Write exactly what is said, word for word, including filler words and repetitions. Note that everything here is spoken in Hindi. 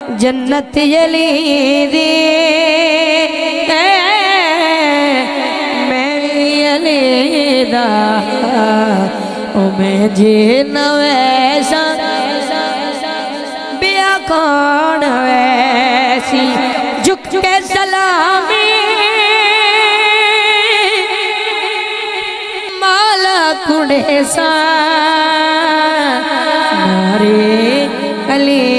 जन्नत यली दे मैं यली दा ओ मैं जे नवैसा बिया कौन वैसी झुक के सलामी माला कुड़े सा नारे अली